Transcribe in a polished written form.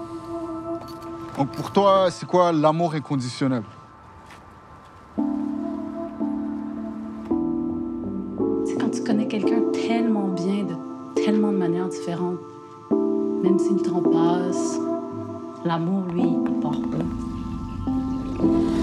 Donc pour toi, c'est quoi l'amour inconditionnel? C'est quand tu connais quelqu'un tellement bien, de tellement de manières différentes, même si le temps passe, l'amour, lui, il part pas.